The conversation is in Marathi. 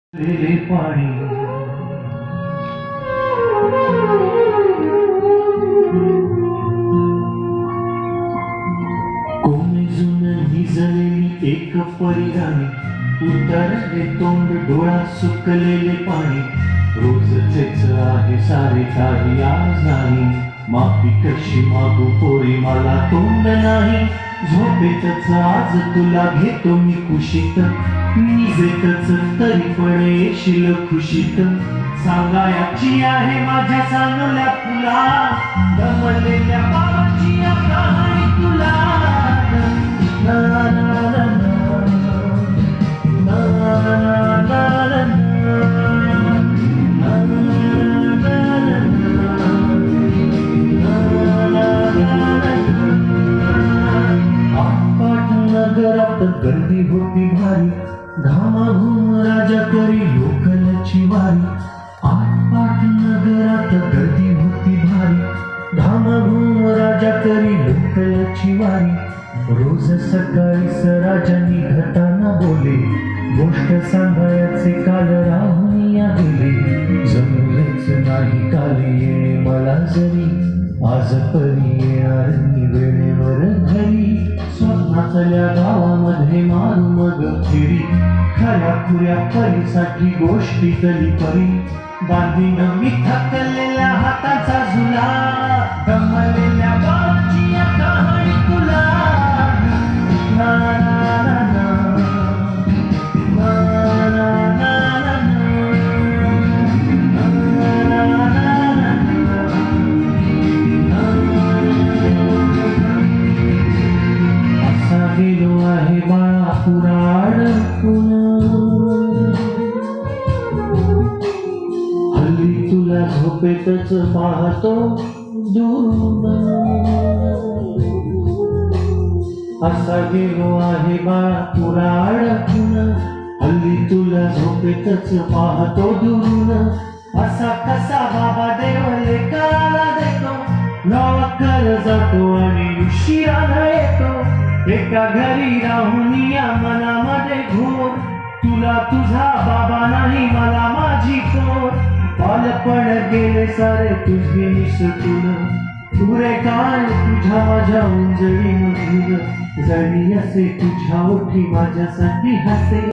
लेले पाणी कोमेजून निजलेली एक परिराणी उतरले तोंड डोळा सुकलेले पाणी रोजचेच आहे सारे काही आज नाही माफी कशी मागू पोरी मला तोंड नाही झोपेतच आज तुला घेतो मी कुशीत निजेतच तरी पण येशील खुशीत सांगायची आहे माझ्या चांगल्या फुला दमलेल्या बाबाची कहाणी तुला ना ना ना ना ना ना नगरात गर्दी होती भारी घामाघूम राजा करी लोकलची वारी आटपाट नगरात गर्दी होती भारी घामाघूम राजा करी लोकलची वारी रोज सकाळी राजा निघताना बोले गोष्ट सांगायचे काल राहून या गेले जमलेच नाही काल येणे मला जरी आज परी येणार वेळेवर घरी स्वप्नातल्या गावामध्ये मारू मग फिरी खऱ्या खुऱ्या परीसाठी गोष्टी तरी परी बांधीन मी थकलेल्या हाताचा झुला दमलेल्या बाबाची कहाणी तुला ना ना ना गेलो आहे बाळा पुराण हल्ली तुला झोपेतच पाहतो दूर असा गेलो आहे बाळा पुराण हल्ली तुला झोपेतच पाहतो दूर असा कसा बाबा देव लेकाला देतो लवकर जातो आणि उशिरानं येतो एका घरी राहून या मनामध्ये घोर तुला तुझा बाबा नाही मला माझी पोर बालपण गेले सारे तुझे निसटून पुरे काय तुझ्या माझ्या उंजळी मधून जणी असे तुझ्या ओठी माझ्यासाठी हसे